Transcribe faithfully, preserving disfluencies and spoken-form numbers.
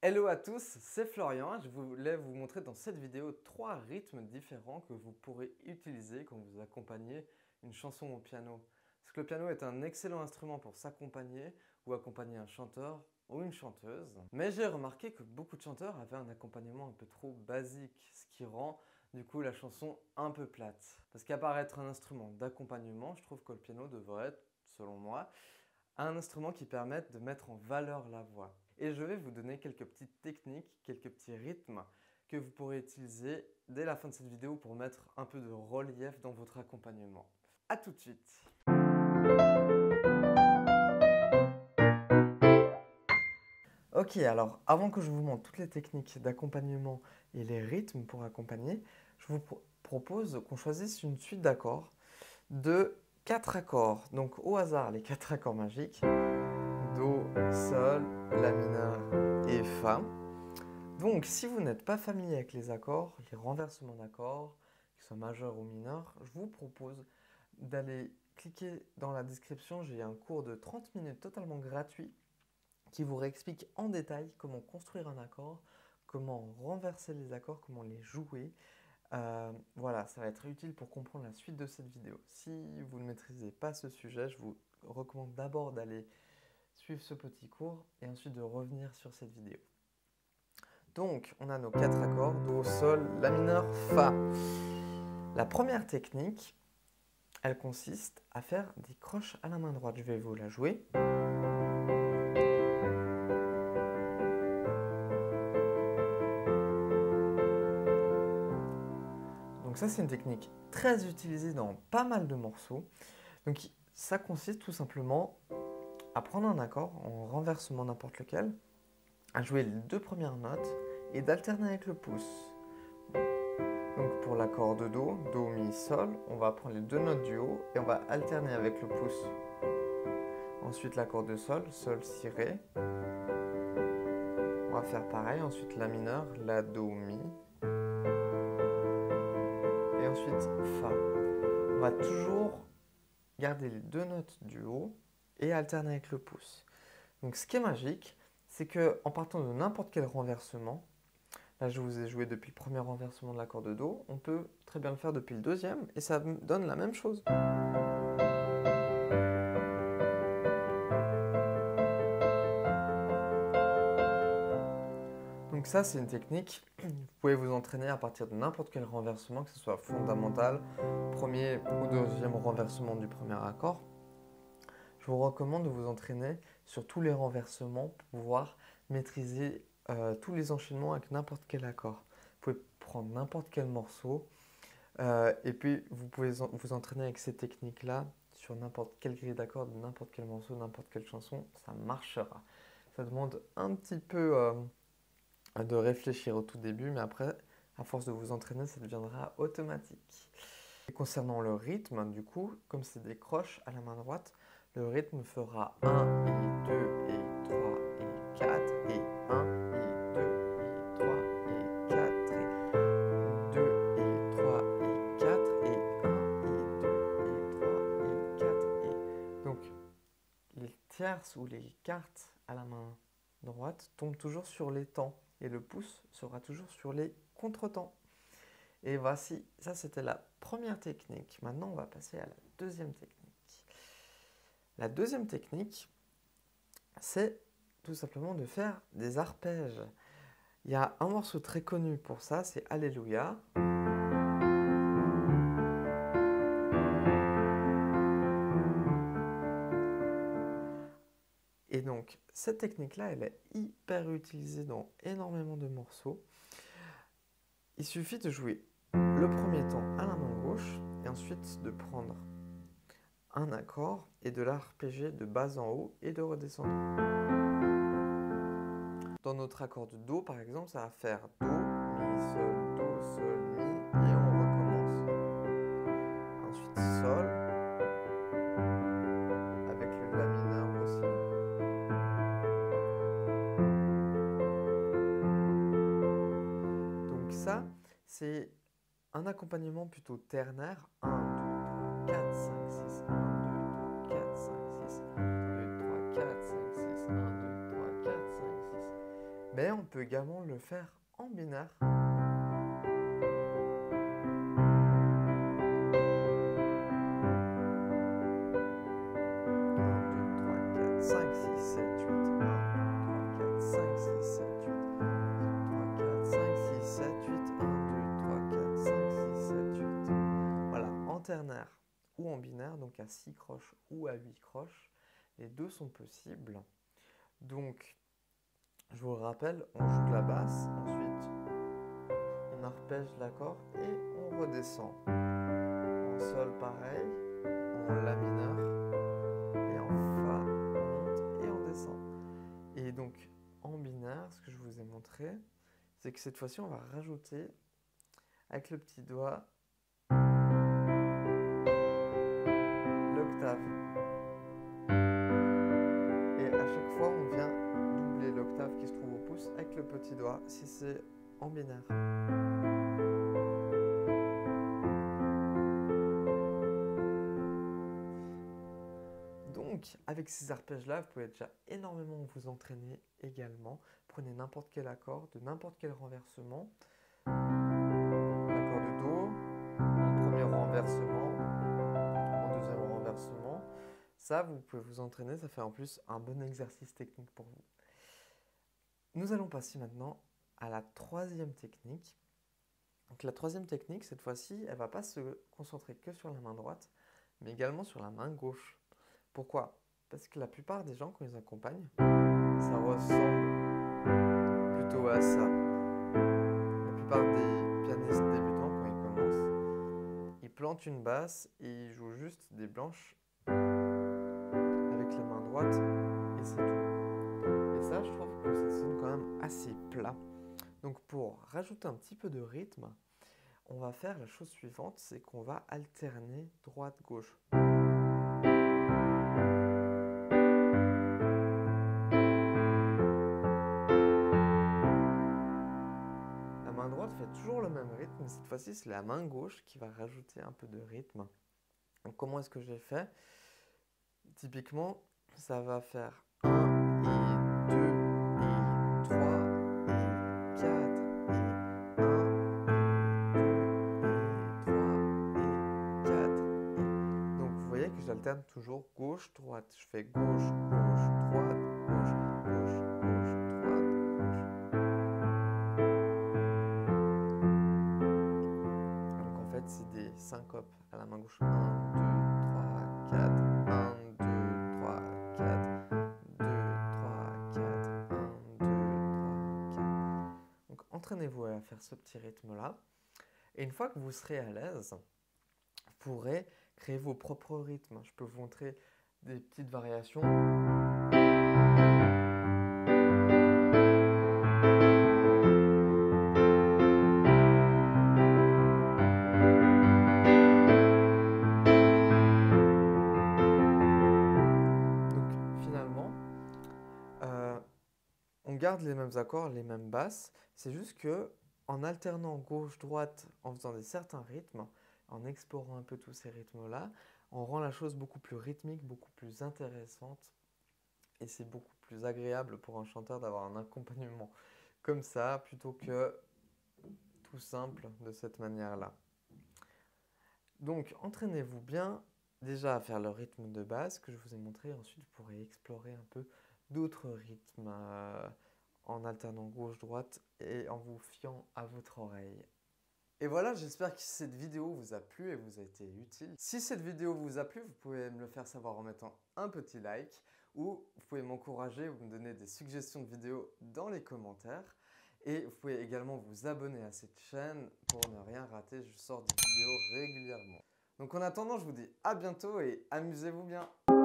Hello à tous, c'est Florian. Je voulais vous montrer dans cette vidéo trois rythmes différents que vous pourrez utiliser quand vous accompagnez une chanson au piano. Parce que le piano est un excellent instrument pour s'accompagner ou accompagner un chanteur ou une chanteuse. Mais j'ai remarqué que beaucoup de chanteurs avaient un accompagnement un peu trop basique, ce qui rend du coup la chanson un peu plate. Parce qu'à part être un instrument d'accompagnement, je trouve que le piano devrait être, selon moi, un instrument qui permette de mettre en valeur la voix. Et je vais vous donner quelques petites techniques, quelques petits rythmes que vous pourrez utiliser dès la fin de cette vidéo pour mettre un peu de relief dans votre accompagnement. A tout de suite. Ok, alors avant que je vous montre toutes les techniques d'accompagnement et les rythmes pour accompagner, je vous pro propose qu'on choisisse une suite d'accords de quatre accords. Donc au hasard, les quatre accords magiques. Do, Sol, La mineur et Fa. Donc, si vous n'êtes pas familier avec les accords, les renversements d'accords, qu'ils soient majeurs ou mineurs, je vous propose d'aller cliquer dans la description. J'ai un cours de trente minutes totalement gratuit qui vous réexplique en détail comment construire un accord, comment renverser les accords, comment les jouer. Euh, voilà, ça va être utile pour comprendre la suite de cette vidéo. Si vous ne maîtrisez pas ce sujet, je vous recommande d'abord d'aller suivre ce petit cours et ensuite de revenir sur cette vidéo. Donc, on a nos quatre accords, Do, Sol, La mineur, Fa. La première technique, elle consiste à faire des croches à la main droite. Je vais vous la jouer. Donc ça, c'est une technique très utilisée dans pas mal de morceaux. Donc ça consiste tout simplement à prendre un accord en renversement n'importe lequel, à jouer les deux premières notes et d'alterner avec le pouce. Donc pour l'accord de Do, Do, Mi, Sol, on va prendre les deux notes du haut et on va alterner avec le pouce. Ensuite l'accord de Sol, Sol, Si, Ré. On va faire pareil, ensuite La mineur, La, Do, Mi. Et ensuite Fa. On va toujours garder les deux notes du haut et alterner avec le pouce. Donc ce qui est magique, c'est qu'en partant de n'importe quel renversement, là je vous ai joué depuis le premier renversement de l'accord de Do, on peut très bien le faire depuis le deuxième et ça donne la même chose. Donc ça c'est une technique, vous pouvez vous entraîner à partir de n'importe quel renversement, que ce soit fondamental, premier ou deuxième renversement du premier accord. Je vous recommande de vous entraîner sur tous les renversements pour pouvoir maîtriser euh, tous les enchaînements avec n'importe quel accord. Vous pouvez prendre n'importe quel morceau euh, et puis vous pouvez vous entraîner avec ces techniques-là sur n'importe quelle grille d'accords, de n'importe quel morceau, n'importe quelle chanson, ça marchera. Ça demande un petit peu euh, de réfléchir au tout début, mais après, à force de vous entraîner, ça deviendra automatique. Et concernant le rythme, du coup, comme c'est des croches à la main droite, le rythme fera un et deux et trois et quatre et un et deux et trois et quatre et deux et trois et quatre et un et deux et trois et quatre et... Donc, les tierces ou les quartes à la main droite tombent toujours sur les temps et le pouce sera toujours sur les contretemps. Et voici, ça c'était la première technique. Maintenant, on va passer à la deuxième technique. La deuxième technique, c'est tout simplement de faire des arpèges. Il y a un morceau très connu pour ça, c'est Alléluia. Et donc, cette technique-là, elle est hyper utilisée dans énormément de morceaux. Il suffit de jouer le premier temps à la main gauche et ensuite de prendre un accord et de l'arpéger de bas en haut et de redescendre. Dans notre accord de Do, par exemple, ça va faire Do, Mi, Sol, Do, Sol, Mi et on recommence. Ensuite Sol, avec le La mineur aussi. Donc ça, c'est un accompagnement plutôt ternaire. un, deux, trois, quatre, cinq, six, un, deux, trois, quatre, cinq, six, un, deux, trois, quatre, cinq, six, un, deux, trois, quatre, cinq, six. Mais on peut également le faire en binaire. cinq, six, sept, huit, un, deux, trois, quatre, cinq, six, sept, huit, trois, quatre, cinq, six, sept, huit, un, deux, trois, quatre, cinq, six, sept, huit. Voilà, en ternaire ou en binaire, donc à six croches ou à huit croches, les deux sont possibles. Donc, je vous le rappelle, on joue de la basse, ensuite on arpège l'accord et on redescend. En sol pareil, en la mineur et en fa on monte et on descend. Et donc en binaire, ce que je vous ai montré, c'est que cette fois-ci on va rajouter avec le petit doigt l'octave. Et à chaque fois on vient doubler l'octave qui se trouve au pouce avec le petit doigt si c'est en binaire. Donc, avec ces arpèges-là, vous pouvez déjà énormément vous entraîner également. Prenez n'importe quel accord, de n'importe quel renversement. L'accord de Do, en premier renversement, en deuxième renversement. Ça, vous pouvez vous entraîner, ça fait en plus un bon exercice technique pour vous. Nous allons passer maintenant à la troisième technique. Donc la troisième technique, cette fois-ci, elle ne va pas se concentrer que sur la main droite, mais également sur la main gauche. Pourquoi? Parce que la plupart des gens, quand ils accompagnent, ça ressemble plutôt à ça. La plupart des pianistes débutants, quand ils commencent, ils plantent une basse et ils jouent juste des blanches avec la main droite et c'est tout. Et ça, je trouve que ça sonne quand même assez plat. Donc pour rajouter un petit peu de rythme, on va faire la chose suivante, c'est qu'on va alterner droite-gauche. La main droite fait toujours le même rythme, mais cette fois-ci, c'est la main gauche qui va rajouter un peu de rythme. Donc, comment est-ce que j'ai fait? Typiquement, ça va faire un et deux et trois et quatre et un et deux et trois et quatre. Et... Donc, vous voyez que j'alterne toujours gauche-droite. Je fais gauche-gauche-droite, gauche-gauche-gauche-droite. C'est des syncopes à la main gauche. un, deux, trois, quatre. un, deux, trois, quatre. deux, trois, quatre. un, deux, trois, quatre. Donc entraînez-vous à faire ce petit rythme-là. Et une fois que vous serez à l'aise, vous pourrez créer vos propres rythmes. Je peux vous montrer des petites variations. On garde les mêmes accords, les mêmes basses, c'est juste que en alternant gauche-droite, en faisant des certains rythmes, en explorant un peu tous ces rythmes-là, on rend la chose beaucoup plus rythmique, beaucoup plus intéressante et c'est beaucoup plus agréable pour un chanteur d'avoir un accompagnement comme ça plutôt que tout simple de cette manière-là. Donc entraînez-vous bien déjà à faire le rythme de base que je vous ai montré, ensuite vous pourrez explorer un peu d'autres rythmes euh, en alternant gauche-droite et en vous fiant à votre oreille. Et voilà, j'espère que cette vidéo vous a plu et vous a été utile. Si cette vidéo vous a plu, vous pouvez me le faire savoir en mettant un petit like ou vous pouvez m'encourager ou me donner des suggestions de vidéos dans les commentaires. Et vous pouvez également vous abonner à cette chaîne pour ne rien rater, je sors des vidéos régulièrement. Donc en attendant, je vous dis à bientôt et amusez-vous bien.